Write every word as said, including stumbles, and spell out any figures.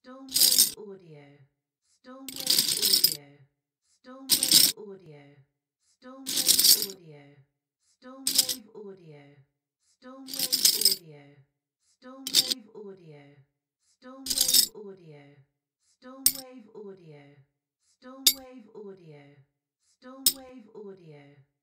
Stormwave audio. Stormwave audio. Stormwave audio. Stormwave audio. Stormwave audio. Stormwave audio. Stormwave audio. Stormwave audio. Stormwave audio. Stormwave audio.